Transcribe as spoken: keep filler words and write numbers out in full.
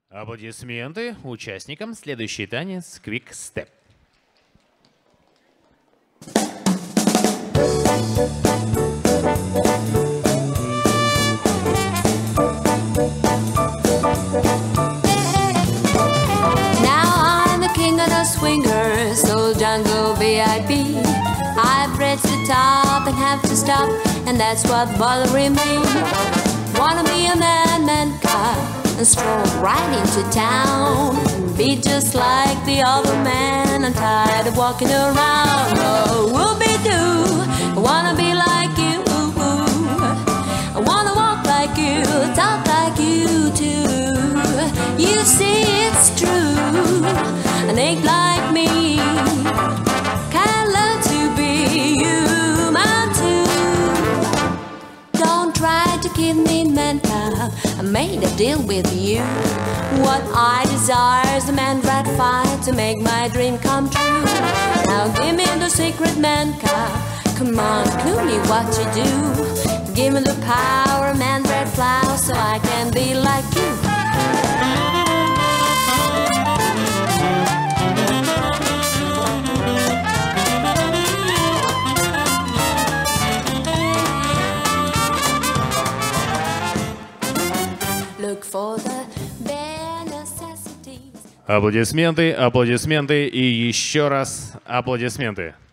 Аплодисменты участникам. Следующий танец Quick Step. Swingers, so jungle V I P. I've reached the top and have to stop, and that's what's bothering me. Wanna be a man, man cop, and stroll right into town, and be just like the other man. I'm tired of walking around. Oh, whoopie-doo, I wanna be like you. I wanna walk like you, talk like you too. You see, it's true. An ache like me can learn to be human too. Don't try to keep me mental. I made a deal with you. What I desire is a man gratified to make my dream come true. Now give me the secret man car. Come on, clue me what you do. Give me the power, man red flower, so I can be like you. Аплодисменты, аплодисменты и еще раз аплодисменты.